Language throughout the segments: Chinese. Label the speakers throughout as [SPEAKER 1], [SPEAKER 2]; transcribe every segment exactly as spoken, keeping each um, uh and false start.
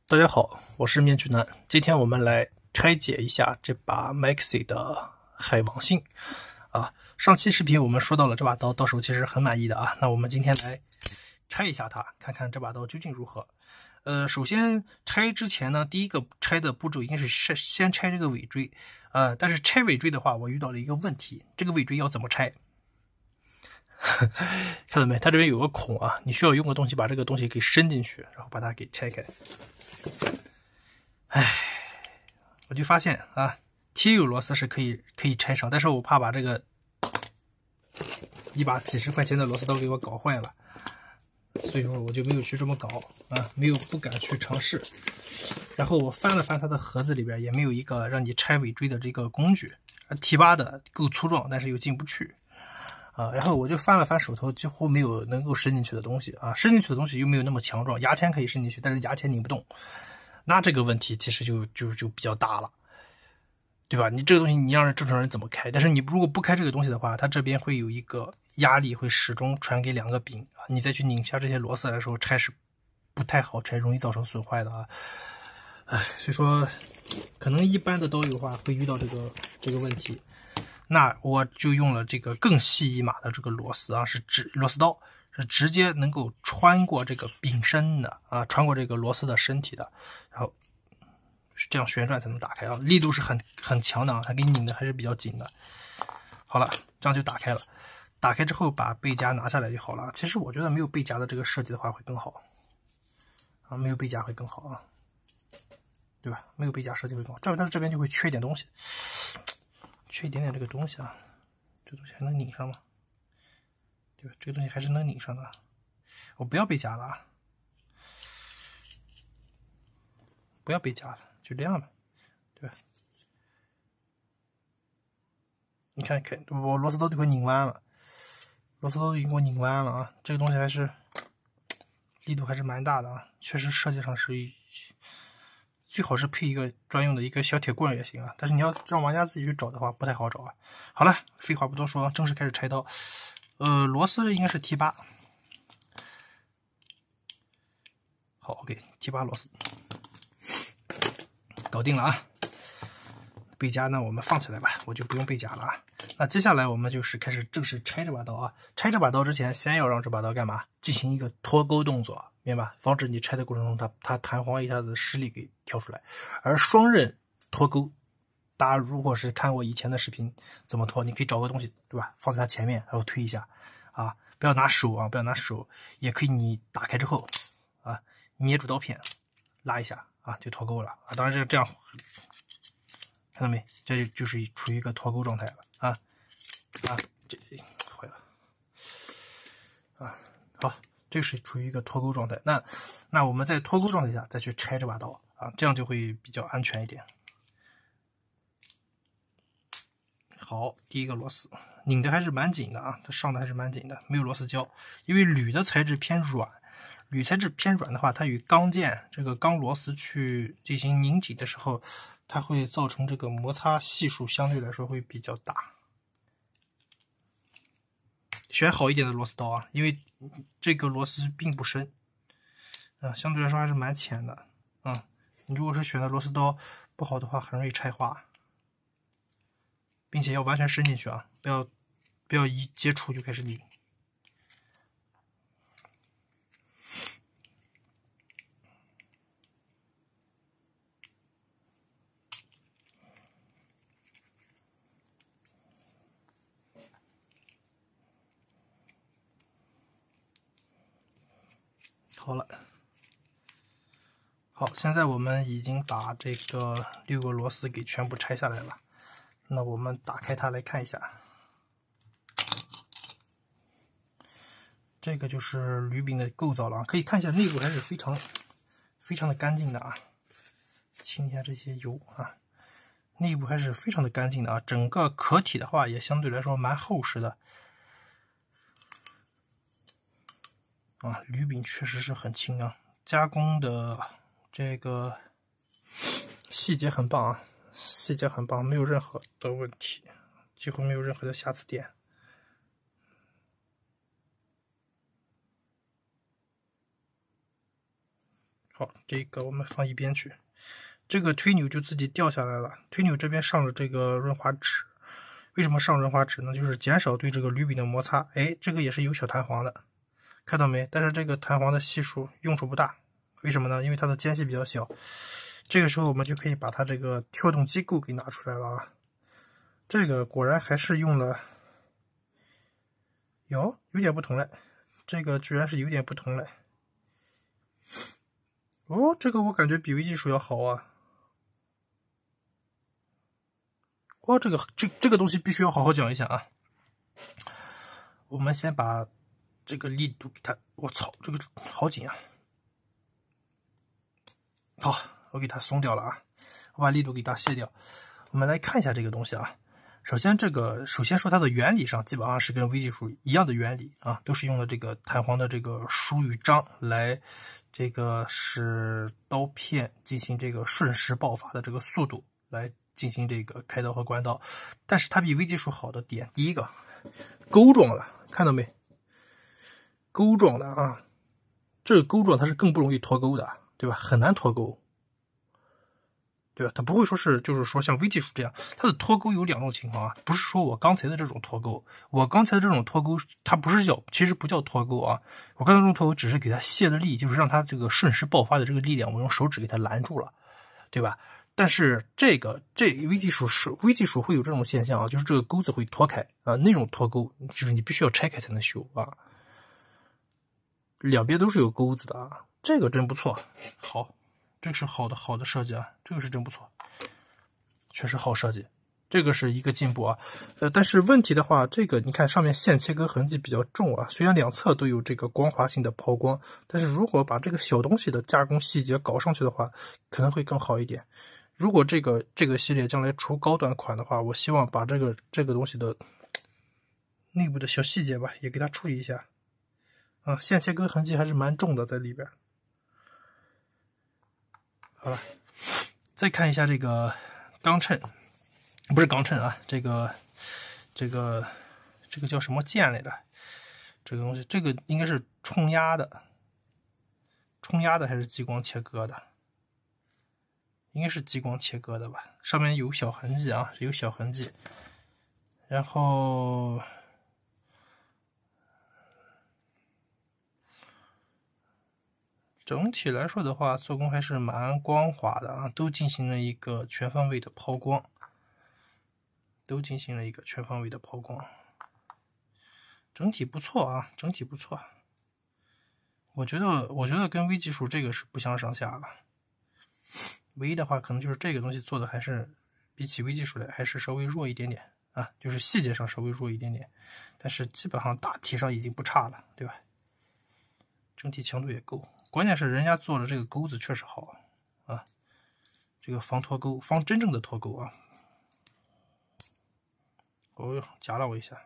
[SPEAKER 1] 大家好，我是面具男。今天我们来拆解一下这把 Maxi 的海王星啊。上期视频我们说到了这把刀，到手其实很满意的啊。那我们今天来拆一下它，看看这把刀究竟如何。呃，首先拆之前呢，第一个拆的步骤应该是先拆这个尾椎，呃，但是拆尾椎的话，我遇到了一个问题，这个尾椎要怎么拆？看到没？它这边有个孔啊，你需要用个东西把这个东西给伸进去，然后把它给拆开。唉，我就发现啊，铁有螺丝是可以可以拆上，但是我怕把这个一把几十块钱的螺丝刀给我搞坏了，所以说我就没有去这么搞啊，没有不敢去尝试。然后我翻了翻它的盒子里边，也没有一个让你拆尾椎的这个工具，T 八的够粗壮，但是又进不去啊。然后我就翻了翻手头，几乎没有能够伸进去的东西啊，伸进去的东西又没有那么强壮，牙签可以伸进去，但是牙签拧不动。那这个问题其实就就就比较大了，对吧？你这个东西你让正常人怎么开？但是你如果不开这个东西的话，它这边会有一个压力会始终传给两个柄啊，你再去拧下这些螺丝来的时候，拆是不太好拆，容易造成损坏的啊。哎，所以说可能一般的刀友的话会遇到这个这个问题。那我就用了这个更细一码的这个螺丝啊，是直螺丝刀。是直接能够穿过这个柄身的啊，穿过这个螺丝的身体的，然后这样旋转才能打开啊，力度是很很强的啊，它给你拧的还是比较紧的。好了，这样就打开了。打开之后把背夹拿下来就好了。其实我觉得没有背夹的这个设计的话会更好啊，没有背夹会更好啊，对吧？没有背夹设计会更好，这样它这边就会缺一点东西，缺一点点这个东西啊，这东西还能拧上吗？对吧？这个东西还是能拧上的。我不要背夹了啊，不要背夹了，就这样吧，对吧？你看看，我螺丝刀都快拧弯了，螺丝刀都已经给我拧弯了啊！这个东西还是力度还是蛮大的啊，确实设计上是最好是配一个专用的一个小铁棍也行啊，但是你要让玩家自己去找的话，不太好找啊。好了，废话不多说，正式开始拆刀。呃，螺丝应该是 T 八。好 ，OK， T 八螺丝搞定了啊。背夹呢，我们放起来吧，我就不用背夹了啊。那接下来我们就是开始正式拆这把刀啊。拆这把刀之前，先要让这把刀干嘛？进行一个脱钩动作，明白吧？防止你拆的过程中它它弹簧一下子施力给挑出来。而双刃脱钩，大家如果是看过以前的视频怎么脱，你可以找个东西，对吧？放在它前面，然后推一下啊，不要拿手啊，不要拿手，也可以你打开之后啊，捏住刀片，拉一下啊，就脱钩了啊。当然这个这样。看到没？这就是处于一个脱钩状态了啊啊！这坏了啊！好，这是处于一个脱钩状态。那那我们在脱钩状态下再去拆这把刀啊，这样就会比较安全一点。好，第一个螺丝拧的还是蛮紧的啊，它上的还是蛮紧的，没有螺丝胶，因为铝的材质偏软。铝材质偏软的话，它与钢件这个钢螺丝去进行拧紧的时候，它会造成这个摩擦系数相对来说会比较大。选好一点的螺丝刀啊，因为这个螺丝并不深，啊，相对来说还是蛮浅的，啊，你如果是选的螺丝刀不好的话，很容易拆花，并且要完全伸进去啊，不要不要一接触就开始拧。好了，好，现在我们已经把这个六个螺丝给全部拆下来了。那我们打开它来看一下，这个就是铝柄的构造了啊，可以看一下内部还是非常非常的干净的啊，清一下这些油啊，内部还是非常的干净的啊，整个壳体的话也相对来说蛮厚实的。啊，铝柄确实是很轻啊，加工的这个细节很棒啊，细节很棒，没有任何的问题，几乎没有任何的瑕疵点。 好，这个我们放一边去。这个推钮就自己掉下来了，推钮这边上了这个润滑纸。为什么上润滑纸呢？就是减少对这个铝饼的摩擦。哎，这个也是有小弹簧的，看到没？但是这个弹簧的系数用处不大，为什么呢？因为它的间隙比较小。这个时候我们就可以把它这个跳动机构给拿出来了啊。这个果然还是用了，有有点不同了，这个居然是有点不同了。哦，这个我感觉比微技术要好啊。哇，这个这这个东西必须要好好讲一下啊。我们先把这个力度给它，我操，这个好紧啊！好，我给它松掉了啊，我把力度给它卸掉。我们来看一下这个东西啊。首先，这个首先说它的原理上基本上是跟微技术一样的原理啊，都是用了这个弹簧的这个疏与张来这个使刀片进行这个瞬时爆发的这个速度来进行这个开刀和关刀。但是它比微技术好的点，第一个钩状的，看到没？钩状的啊，这个钩状它是更不容易脱钩的，对吧？很难脱钩。对吧？它不会说是，就是说像微技术这样，它的脱钩有两种情况啊，不是说我刚才的这种脱钩，我刚才的这种脱钩，它不是叫，其实不叫脱钩啊，我刚才这种脱钩只是给它卸了力，就是让它这个瞬时爆发的这个力量，我用手指给它拦住了，对吧？但是这个这微技术是微技术会有这种现象啊，就是这个钩子会脱开啊，那种脱钩就是你必须要拆开才能修啊，两边都是有钩子的啊，这个真不错，好。这个是好的好的设计啊，这个是真不错，确实好设计，这个是一个进步啊。呃，但是问题的话，这个你看上面线切割痕迹比较重啊，虽然两侧都有这个光滑性的抛光，但是如果把这个小东西的加工细节搞上去的话，可能会更好一点。如果这个这个系列将来出高端款的话，我希望把这个这个东西的内部的小细节吧，也给它处理一下啊，线切割痕迹还是蛮重的在里边。好了，再看一下这个钢衬，不是钢衬啊，这个这个这个叫什么键来着？这个东西，这个应该是冲压的，冲压的还是激光切割的？应该是激光切割的吧？上面有小痕迹啊，有小痕迹。然后整体来说的话，做工还是蛮光滑的啊，都进行了一个全方位的抛光，都进行了一个全方位的抛光，整体不错啊，整体不错。我觉得，我觉得跟微技术这个是不相上下的，唯一的话可能就是这个东西做的还是比起微技术来还是稍微弱一点点啊，就是细节上稍微弱一点点，但是基本上大体上已经不差了，对吧？整体强度也够。关键是人家做的这个钩子确实好啊，这个防脱钩，防真正的脱钩啊！哦哟，夹了我一下。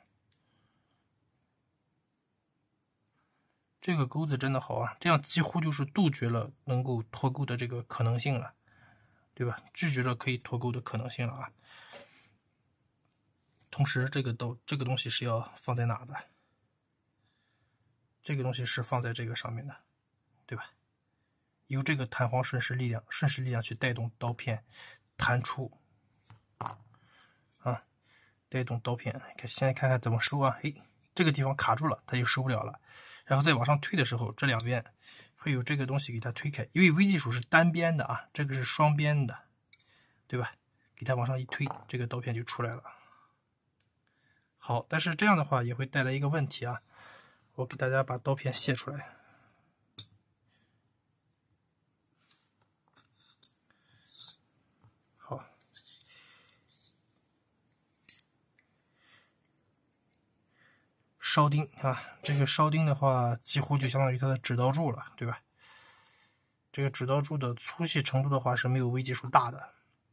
[SPEAKER 1] 这个钩子真的好啊，这样几乎就是杜绝了能够脱钩的这个可能性了，对吧？拒绝了可以脱钩的可能性了啊。同时，这个都这个东西是要放在哪的？这个东西是放在这个上面的，对吧？由这个弹簧瞬时力量、瞬时力量去带动刀片弹出，啊，带动刀片。看，现在看看怎么收啊？哎，这个地方卡住了，它就收不了了。然后再往上推的时候，这两边会有这个东西给它推开，因为微技术是单边的啊，这个是双边的，对吧？给它往上一推，这个刀片就出来了。好，但是这样的话也会带来一个问题啊，我给大家把刀片卸出来。好，烧钉啊，这个烧钉的话，几乎就相当于它的指刀柱了，对吧？这个指刀柱的粗细程度的话是没有微技术大的。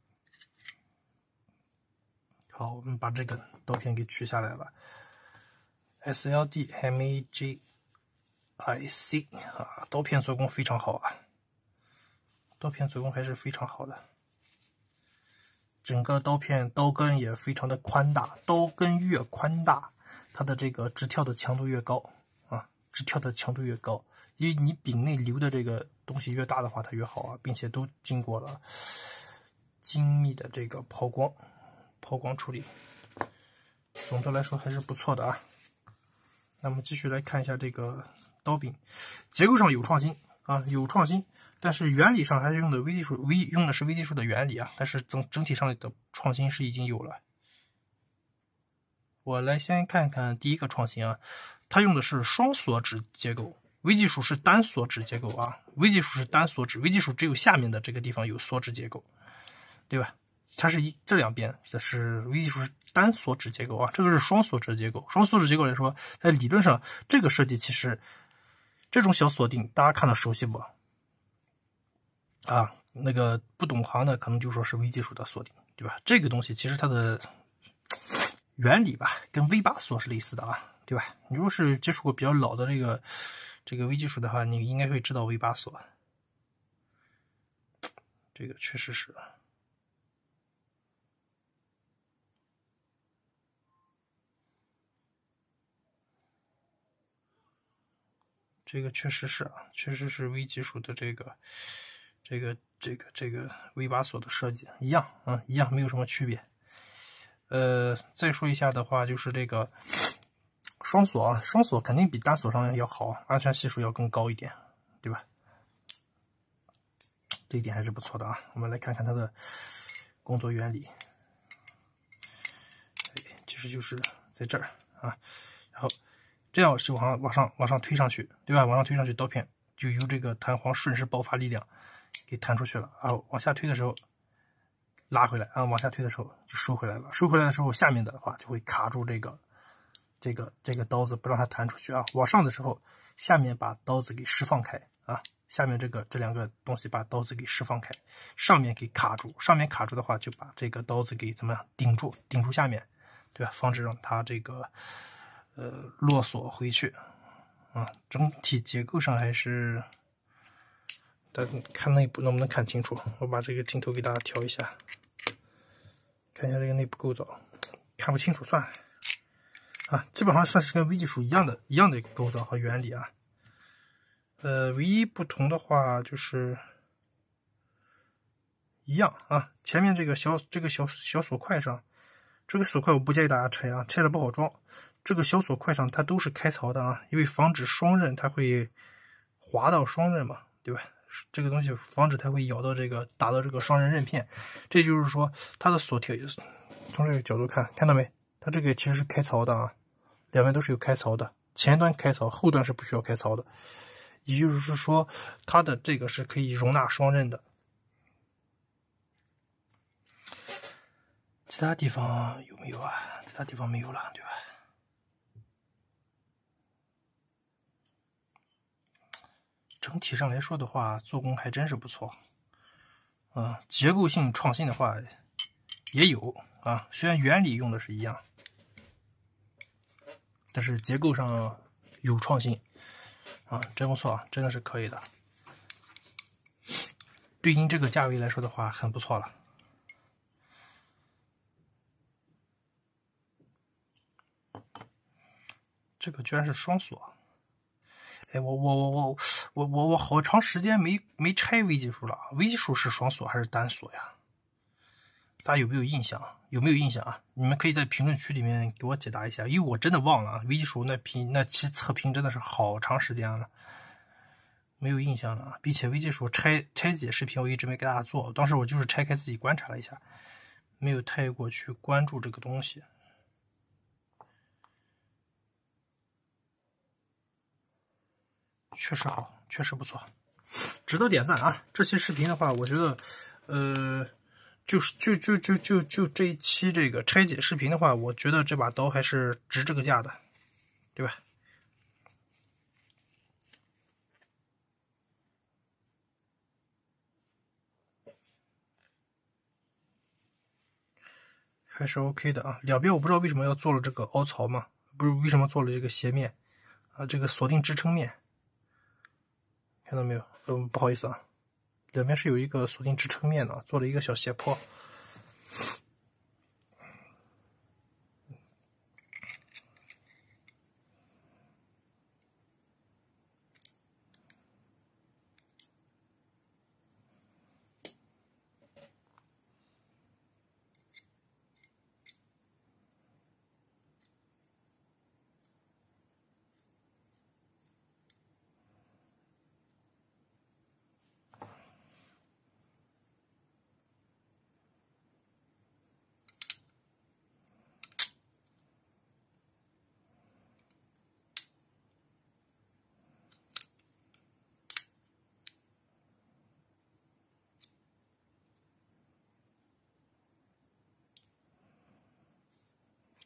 [SPEAKER 1] 好，我们把这个刀片给取下来了。S L D M A G I C 啊，刀片做工非常好啊，刀片做工还是非常好的。整个刀片刀根也非常的宽大，刀根越宽大，它的这个直跳的强度越高啊，直跳的强度越高，因为你柄内流的这个东西越大的话它越好啊，并且都经过了精密的这个抛光抛光处理，总的来说还是不错的啊。那么继续来看一下这个刀柄，结构上有创新啊，有创新，但是原理上还是用的微技术，微用的是微技术的原理啊，但是整整体上的创新是已经有了。我来先看看第一个创新啊，它用的是双锁指结构，微技术是单锁指结构啊，微技术是单锁指，微技术只有下面的这个地方有锁指结构，对吧？它是一这两边这是微技术是单锁指结构啊，这个是双锁指结构。双锁指结构来说，在理论上这个设计其实这种小锁定大家看到熟悉不？啊，那个不懂行的可能就说是微技术的锁定，对吧？这个东西其实它的原理吧，跟 V 八 锁是类似的啊，对吧？你如果是接触过比较老的这个这个微技术的话，你应该会知道 V 八 锁。这个确实是，这个确实是啊，确实是微技术的这个这个这个这个 V 八 锁的设计一样啊，一样没有什么区别。呃，再说一下的话，就是这个双锁啊，双锁肯定比单锁上要好，安全系数要更高一点，对吧？这一点还是不错的啊。我们来看看它的工作原理，其实就是在这儿啊，然后这样是往上往上往上推上去，对吧？往上推上去，刀片就由这个弹簧顺势爆发力量给弹出去了啊。往下推的时候拉回来啊，往下推的时候就收回来了。收回来的时候，下面的话就会卡住这个这个这个刀子，不让它弹出去啊。往上的时候，下面把刀子给释放开啊。下面这个这两个东西把刀子给释放开，上面给卡住，上面卡住的话就把这个刀子给怎么样顶住，顶住下面，对吧？防止让它这个呃落锁回去啊。整体结构上还是，但看内部能不能看清楚？我把这个镜头给大家调一下，看一下这个内部构造，看不清楚算了啊。基本上算是跟微技术一样的一样的构造和原理啊。呃，唯一不同的话就是一样啊，前面这个小这个小小锁块上，这个锁块我不建议大家拆啊，拆了不好装。这个小锁块上它都是开槽的啊，因为防止双刃它会划到双刃嘛，对吧？这个东西防止它会咬到这个打到这个双刃刃片，这就是说它的锁条从这个角度看，看到没？它这个其实是开槽的啊，两边都是有开槽的，前端开槽，后端是不需要开槽的。也就是说，它的这个是可以容纳双刃的。其他地方有没有啊？其他地方没有了，对吧？整体上来说的话，做工还真是不错。啊，结构性创新的话也有啊，虽然原理用的是一样，但是结构上有创新。啊，真不错啊，真的是可以的。对应这个价位来说的话，很不错了。这个居然是双锁！哎，我我我我我我我好长时间没没拆微技术了。微技术是双锁还是单锁呀？大家有没有印象？有没有印象啊？你们可以在评论区里面给我解答一下，因为我真的忘了啊。微技术那评那期测评真的是好长时间了。没有印象了，并且微技术拆拆解视频我一直没给大家做，当时我就是拆开自己观察了一下，没有太过去关注这个东西。确实好，确实不错，值得点赞啊！这期视频的话，我觉得，呃，就是就就就就就这一期这个拆解视频的话，我觉得这把刀还是值这个价的，对吧？还是 OK 的啊，两边我不知道为什么要做了这个凹槽嘛，不是为什么做了这个斜面啊，这个锁定支撑面，看到没有？嗯，不好意思啊，两边是有一个锁定支撑面的，做了一个小斜坡。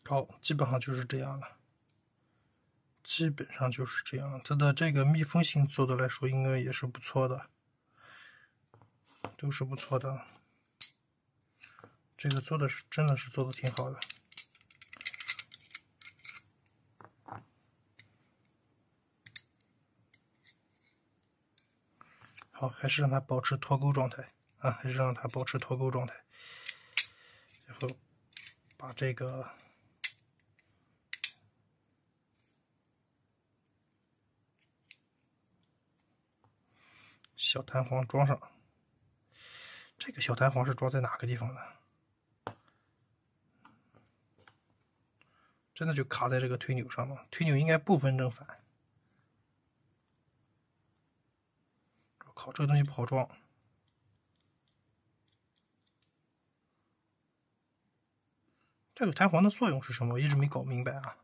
[SPEAKER 1] 好，基本上就是这样了。基本上就是这样，它的这个密封性做的来说，应该也是不错的，都是不错的。这个做的是真的是做的挺好的。好，还是让它保持脱钩状态啊，还是让它保持脱钩状态。然后把这个小弹簧装上。这个小弹簧是装在哪个地方的？真的就卡在这个推钮上吗？推钮应该不分正反。我靠，这个东西不好装。这个弹簧的作用是什么？我一直没搞明白啊！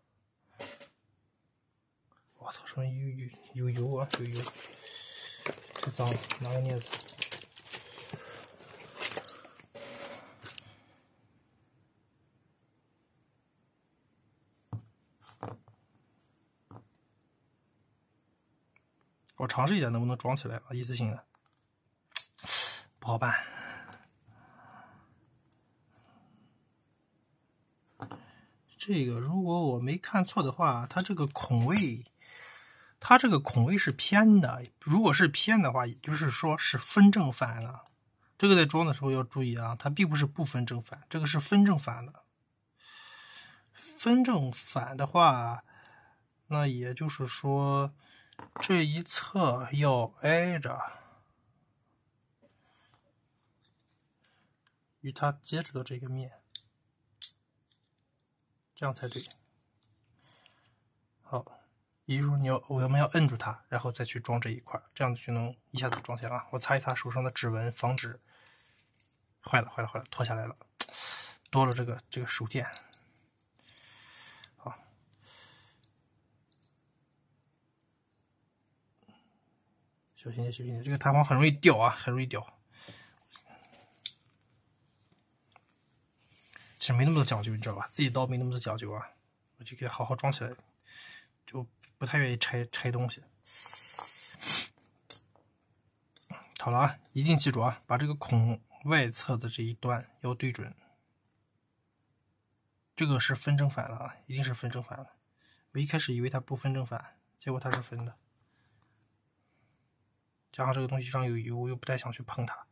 [SPEAKER 1] 我操，上面有有有油啊，有油！太脏了，拿个镊子。我尝试一下能不能装起来啊，一次性的，不好办。这个如果我没看错的话，它这个孔位，它这个孔位是偏的。如果是偏的话，也就是说是分正反了。这个在装的时候要注意啊，它并不是不分正反，这个是分正反的。分正反的话，那也就是说这一侧要挨着与它接触的这个面。这样才对。好，也就是说你要我们要摁住它，然后再去装这一块，这样子就能一下子装起来了。我擦一擦手上的指纹，防止坏了坏了坏了脱下来了，多了这个这个手键。好，小心点小心点，这个弹簧很容易掉啊，很容易掉。其实没那么多讲究，你知道吧？自己刀没那么多讲究啊，我就给它好好装起来，就不太愿意拆拆东西。好了啊，一定记住啊，把这个孔外侧的这一端要对准。这个是分正反了啊，一定是分正反了。我一开始以为它不分正反，结果它是分的。加上这个东西上有油，我又不太想去碰它。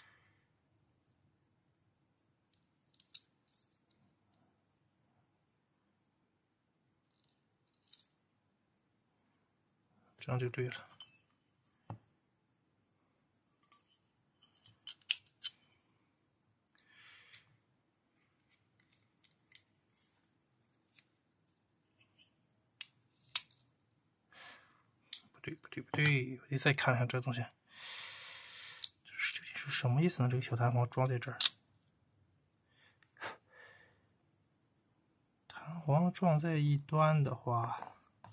[SPEAKER 1] 这样就对了。不对不对不对，我得再看看这东西，这是究竟是什么意思呢？这个小弹簧装在这儿，弹簧装在一端的话，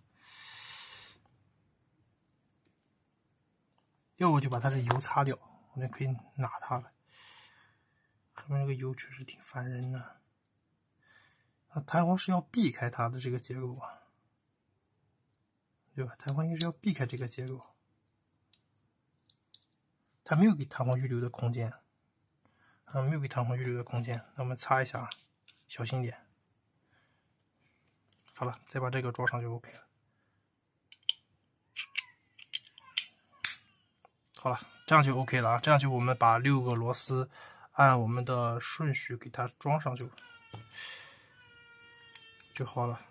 [SPEAKER 1] 要不就把它的油擦掉，我就可以拿它了。上面这个油确实挺烦人的。那弹簧是要避开它的这个结构啊，对吧？弹簧应该是要避开这个结构，它没有给弹簧预留的空间，啊，没有给弹簧预留的空间。那我们擦一下，小心点。好了，再把这个装上就 OK 了。好了，这样就 OK 了啊！这样就我们把六个螺丝按我们的顺序给它装上就就好了。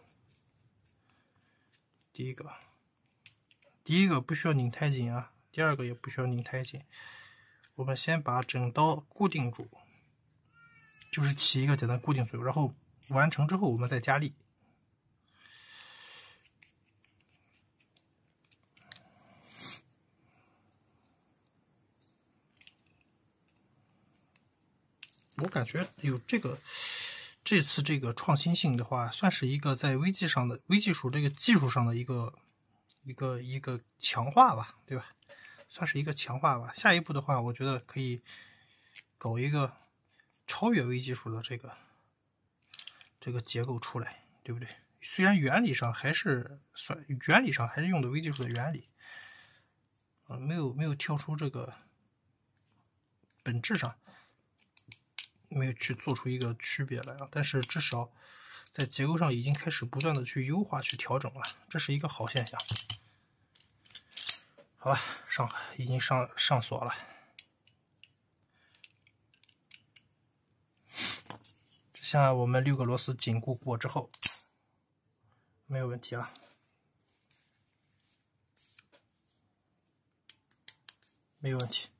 [SPEAKER 1] 第一个，第一个不需要拧太紧啊，第二个也不需要拧太紧。我们先把整刀固定住，就是起一个简单固定作用，然后完成之后我们再加力。我感觉有这个这次这个创新性的话，算是一个在微技上的微技术这个技术上的一个一个一个强化吧，对吧？算是一个强化吧。下一步的话，我觉得可以搞一个超越微技术的这个这个结构出来，对不对？虽然原理上还是算原理上还是用的微金属的原理，啊，没有没有跳出这个本质上没有去做出一个区别来啊，但是至少在结构上已经开始不断的去优化去调整了，这是一个好现象。好吧，上已经上上锁了，这下我们六个螺丝紧固过之后，没有问题了。没有问题。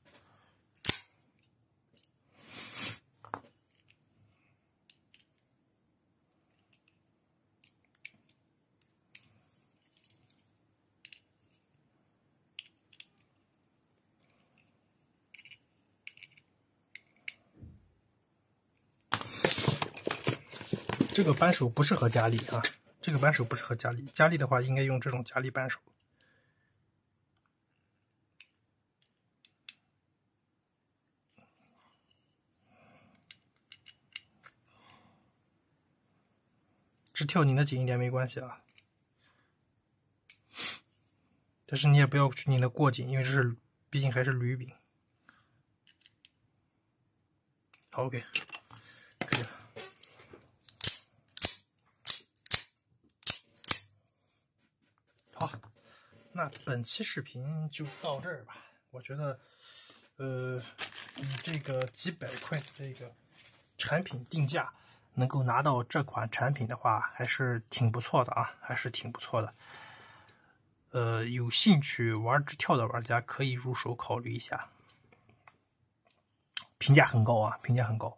[SPEAKER 1] 这个扳手不适合加力啊，这个扳手不适合加力，加力的话应该用这种加力扳手。只跳拧的紧一点没关系啊，但是你也不要去拧的过紧，因为这是毕竟还是铝饼。好 ，OK， 可以了。好，那本期视频就到这儿吧。我觉得，呃，以这个几百块的这个产品定价，能够拿到这款产品的话，还是挺不错的啊，还是挺不错的。呃，有兴趣玩直跳的玩家可以入手考虑一下，评价很高啊，评价很高。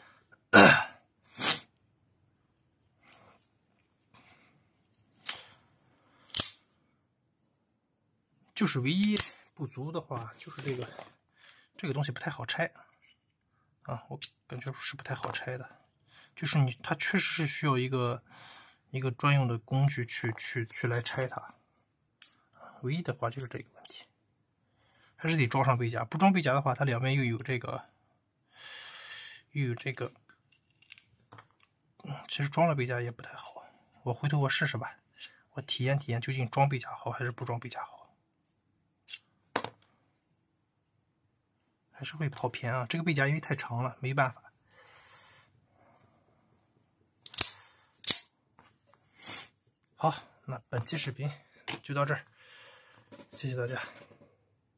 [SPEAKER 1] 就是唯一不足的话，就是这个这个东西不太好拆啊，我感觉是不太好拆的。就是你它确实是需要一个一个专用的工具去去去来拆它。唯一的话就是这个问题，还是得装上背夹。不装背夹的话，它两边又有这个又有这个，嗯，其实装了背夹也不太好。我回头我试试吧，我体验体验究竟装背夹好还是不装背夹好。还是会跑偏啊，这个背夹因为太长了，没办法。好，那本期视频就到这儿，谢谢大家。